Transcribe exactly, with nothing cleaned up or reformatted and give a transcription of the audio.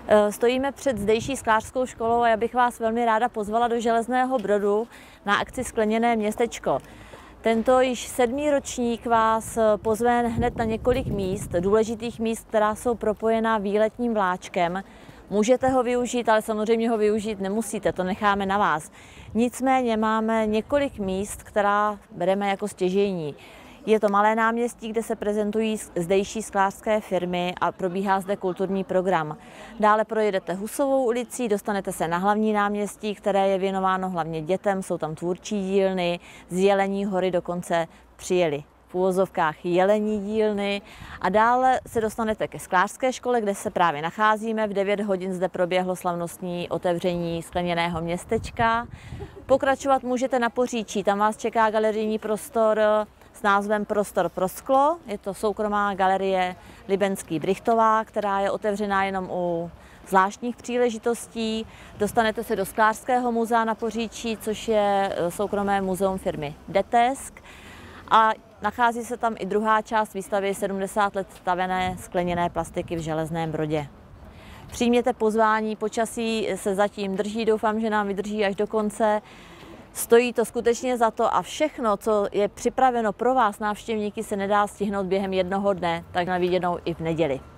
Stojíme před zdejší sklářskou školou a já bych vás velmi ráda pozvala do Železného Brodu na akci Skleněné městečko. Tento již sedmý ročník vás pozve hned na několik míst, důležitých míst, která jsou propojená výletním vláčkem. Můžete ho využít, ale samozřejmě ho využít nemusíte, to necháme na vás. Nicméně máme několik míst, která bereme jako stěžejní. Je to malé náměstí, kde se prezentují zdejší sklářské firmy a probíhá zde kulturní program. Dále projedete Husovou ulicí, dostanete se na hlavní náměstí, které je věnováno hlavně dětem, jsou tam tvůrčí dílny, z Jelení hory dokonce přijeli v uvozovkách jelení dílny a dále se dostanete ke sklářské škole, kde se právě nacházíme. V devět hodin zde proběhlo slavnostní otevření Skleněného městečka. Pokračovat můžete na Poříčí, tam vás čeká galerijní prostor s názvem Prostor pro sklo. Je to soukromá galerie Libenský Brychtová, která je otevřená jenom u zvláštních příležitostí. Dostanete se do Sklářského muzea na Poříčí, což je soukromé muzeum firmy Detesk. A nachází se tam i druhá část výstavy sedmdesát let stavěné skleněné plastiky v Železném Brodě. Přijměte pozvání, počasí se zatím drží, doufám, že nám vydrží až do konce. Stojí to skutečně za to a všechno, co je připraveno pro vás návštěvníky, se nedá stihnout během jednoho dne, tak na viděnou i v neděli.